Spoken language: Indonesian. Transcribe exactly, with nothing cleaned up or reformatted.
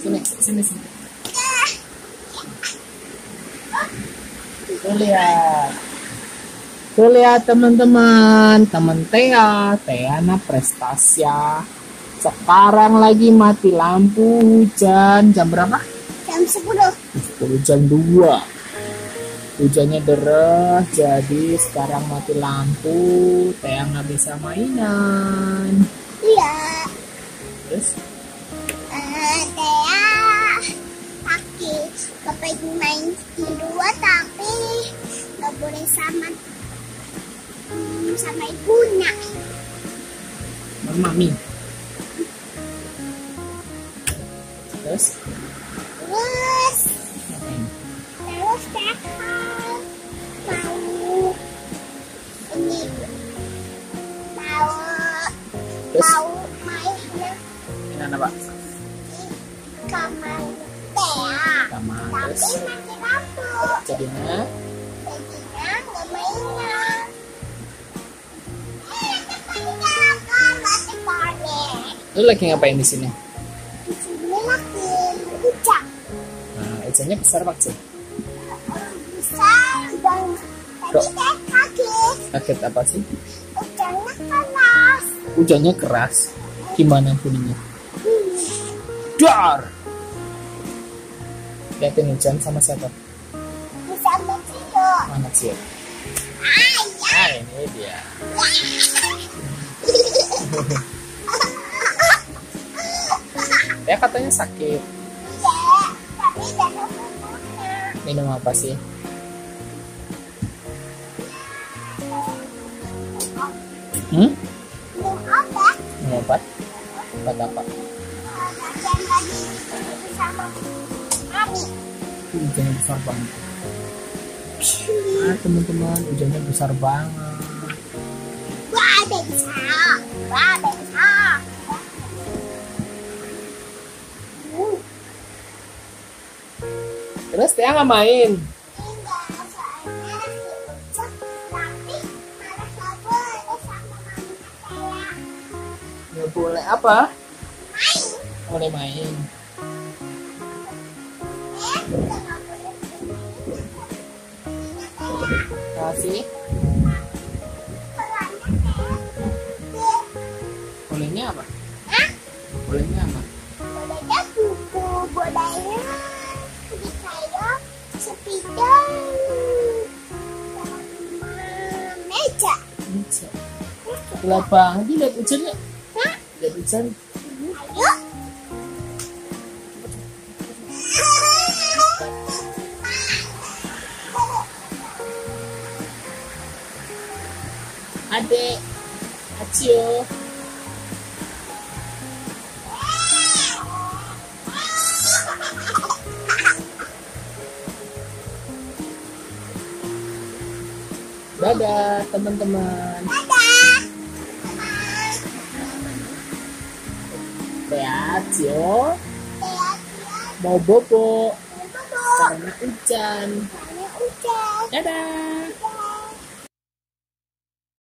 Sini, sini, sini. Tuh lihat. Tuh lihat teman-teman, teman Thea, Theana Prestasia. Sekarang lagi mati lampu hujan. Jam berapa? Jam sepuluh. sepuluh jam dua. Hujannya deras, jadi sekarang mati lampu. Thea nggak bisa mainan. Iya. Terus? Uh, Thea pakai kepengen main berdua tapi nggak boleh sama hmm, sama ibunya. Mami. Terus? Terus, Ngapain? terus Thea mau ini mau Terus? mau mainnya Mainan apa? kamar Thea. Kamar. Tapi Terus? mati lampu. Jadinya? Jadinya nggak mainan. Eh, kepanjangan mati konek. Lu lagi ngapain di sini? Di sini lagi hujan. Nah, hujannya besar Pak. Besar dan Kok? tadi Thea kaget. Kaget apa sih? Hujannya keras. Hujannya keras. Gimana bunyinya? Dar. Liatin hujan sama siapa? Bisa kecil. Mana sih? Ayah. Ah, ini dia. Ya katanya sakit. Iya, tapi dari bumbunya. Minum apa sih? Hmm? Minum obat. Minum obat? Obat apa? Dan tadi bersama Mami. Hujannya besar banget. Ah, teman-teman, hujannya besar banget. Wah, bisa. Wah, bisa. Terus dia nggak main. Enggak, soalnya lagi hujan, tapi malah nggak boleh sama Mami Thea. Nggak boleh apa? Main. Boleh main. Eh, juga nggak boleh main. Kasih. Pelannya Thea. Bolehnya apa? Hah? Bolehnya apa? Bolehnya buku, bolehnya di kayak sepeda sama meja. Bisa. Gelap banget. Lihat hujannya. Hah? Lihat hujan. Ayo. Adek. Acio. Dadah teman-teman. Dadah. Thea, Acio Thea, mau bobo Thea, bobo. karena hujan. Karena hujan. Dadah.